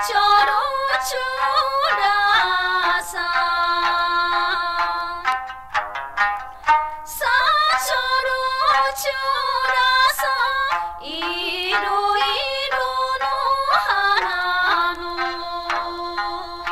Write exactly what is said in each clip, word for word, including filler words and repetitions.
ちょろちょらささちょろちょらさいろいろの花の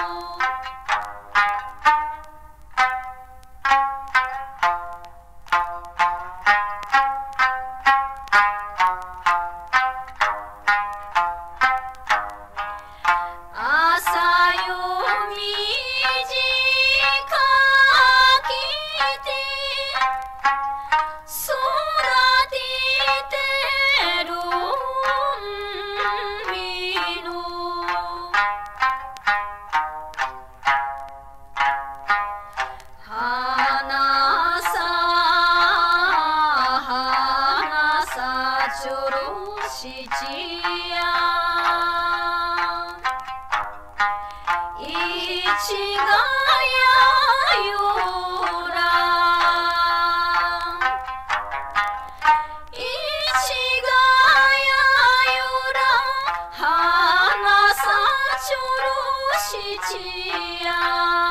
朝よみじかきて育ててる海の花さ花さちょろしちやいちがやよらいちがやよら花さちょろしちや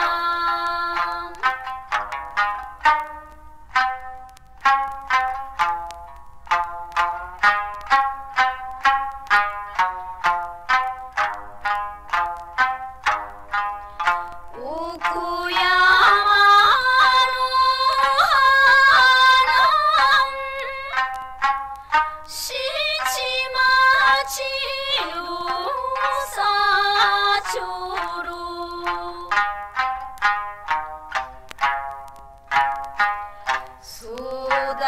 奥山の花七町のさちょろ育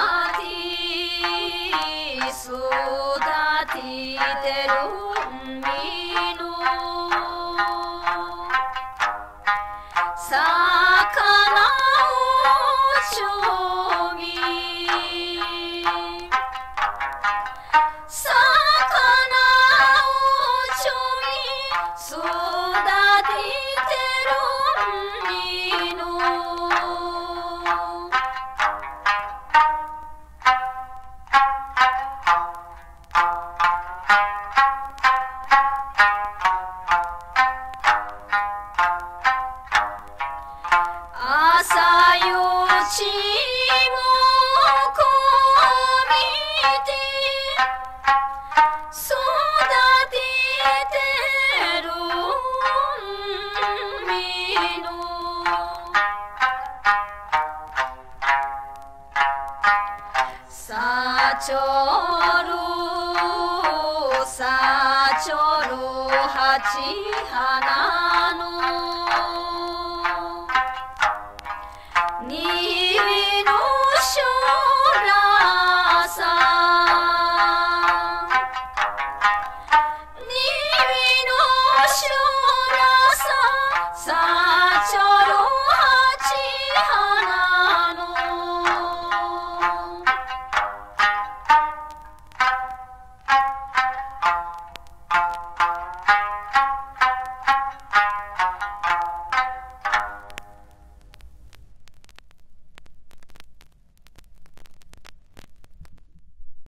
て育ててる海の魚をちょみ魚をちょみ育ててる海の朝よちもこみて育ててる海のさちょろさちょろはち花の